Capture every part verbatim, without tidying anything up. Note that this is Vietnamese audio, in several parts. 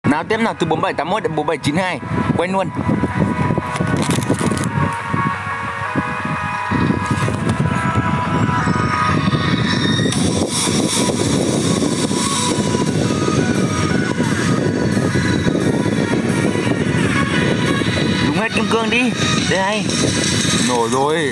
Nào tiếp nào, từ bốn bảy tám mốt đến bốn bảy chín hai. Quay luôn. Đúng hết kim cương đi. Đây này. Nổ rồi.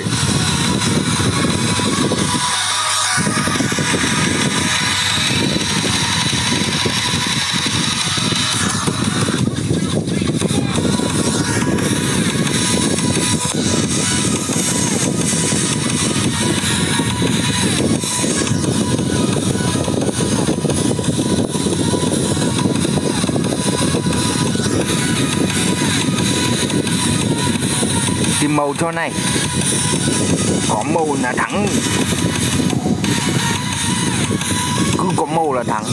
Tìm màu cho này, có màu là thắng, cứ có màu là thắng.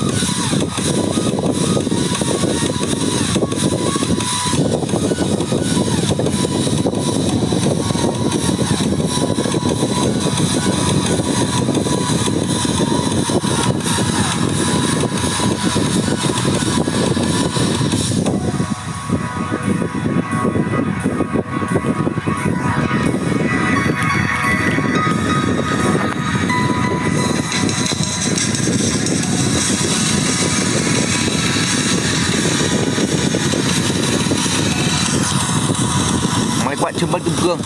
Máy quạt chưa mất kim cương.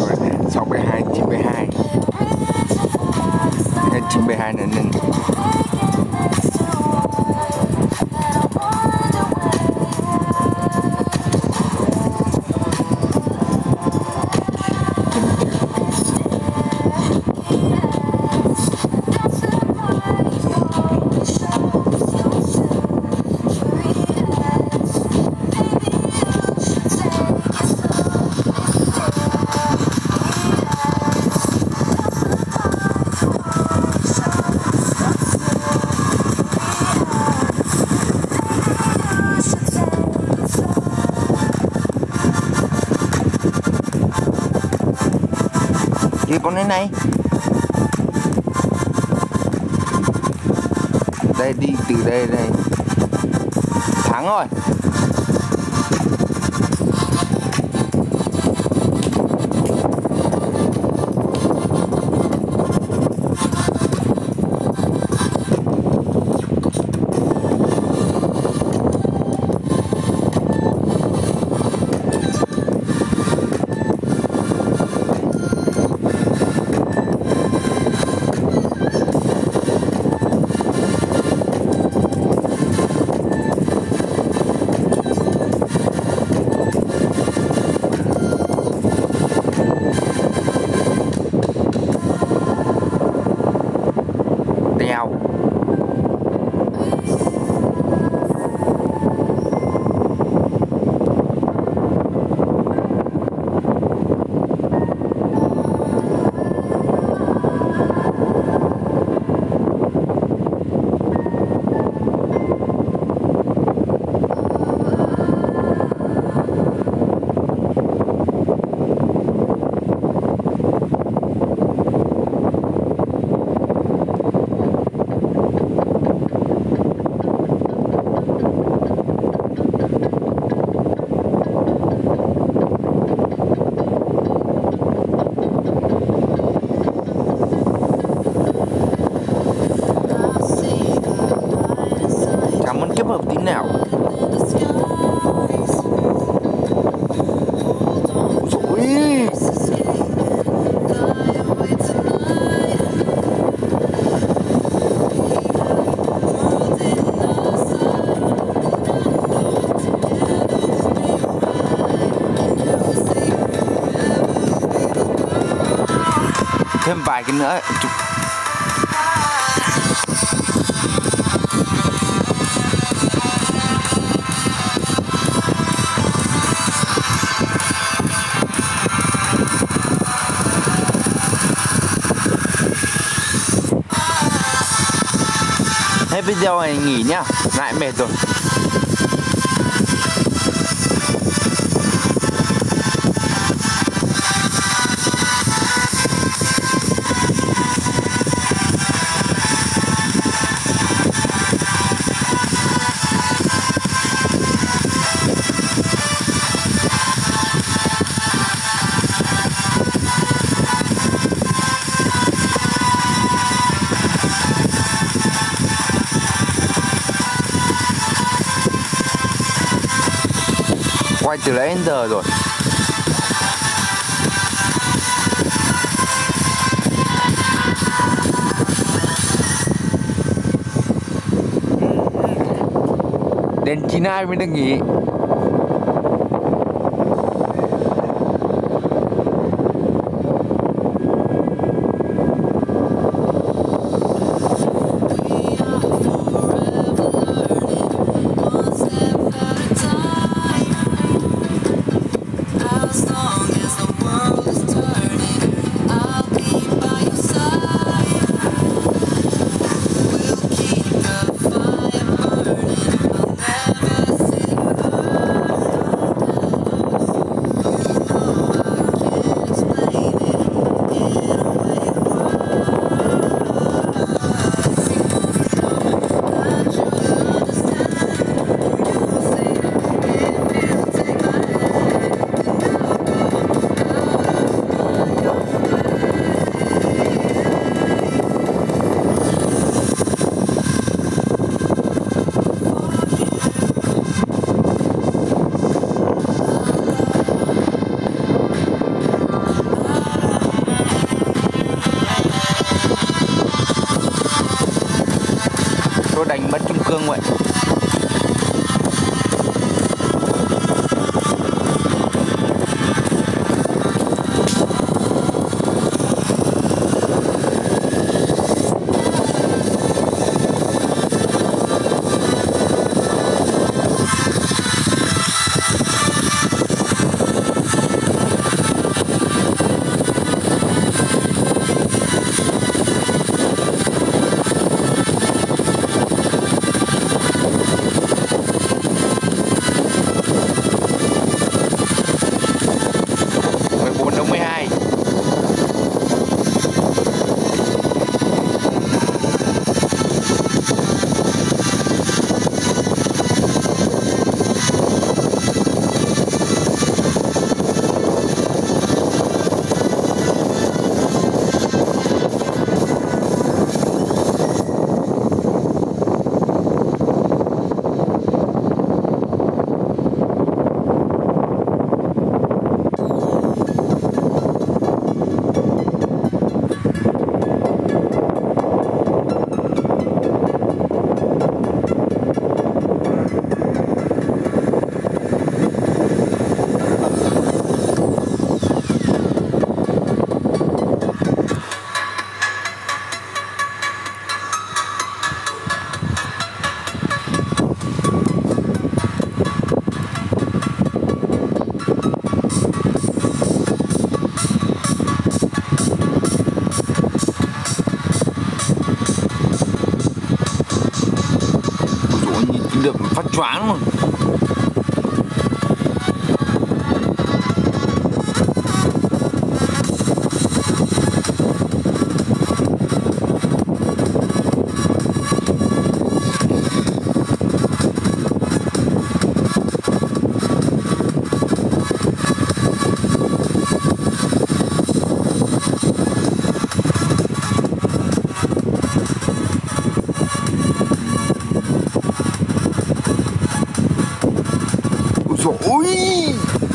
chín mươi hai này nên Đi con đến này. Đây đi từ đây đây. Thắng rồi. Hợp tí nào. Ôi. Thêm vài cái nữa. Hết video này nghỉ nhá, lại mệt rồi. Quay từ lấy đến giờ rồi. Đến chín hai mới được nghỉ. tôi đánh mất kim cương vậy. Được phát choáng luôn. Ôi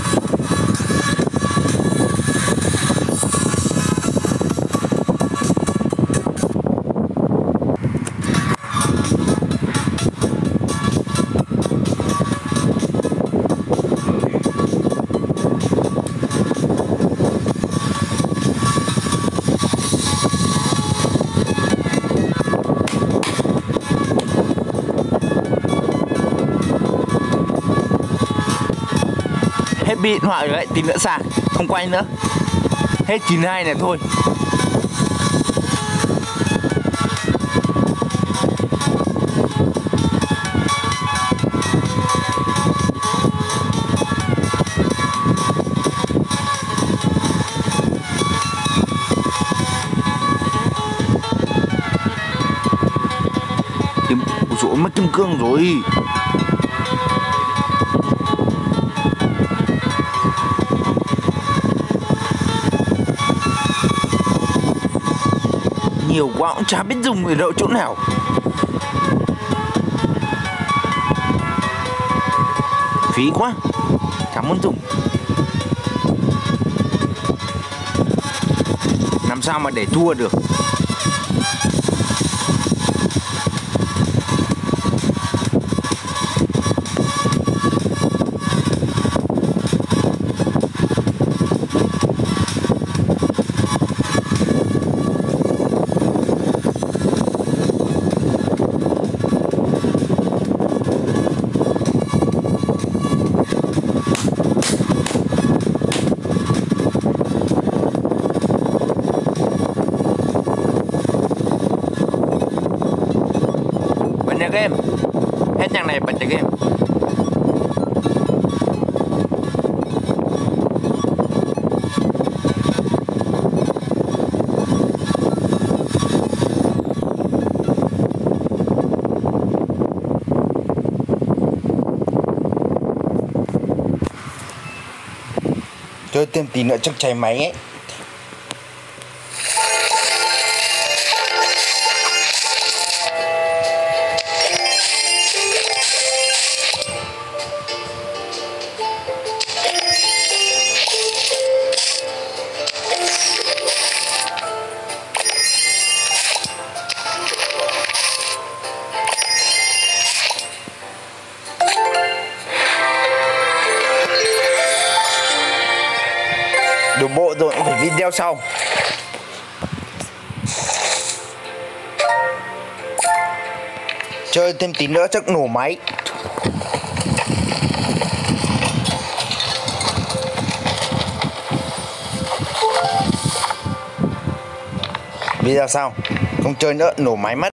hết pin điện thoại rồi đấy, tí nữa sạc, không quay nữa. Hết chín mươi hai này thôi. Kim, ôi mất kim cương rồi. Nhiều quá cũng chả biết dùng ở đâu chỗ nào. Phí quá, chẳng muốn dùng. Làm sao mà để thua được. Bật nhạc game. Hết nhạc này bật nhạc game. Chơi thêm tí nữa chắc cháy máy ấy. đổ bộ rồi cũng phải video sau. Chơi thêm tí nữa chắc nổ máy. Video sau không chơi nữa nổ máy mất.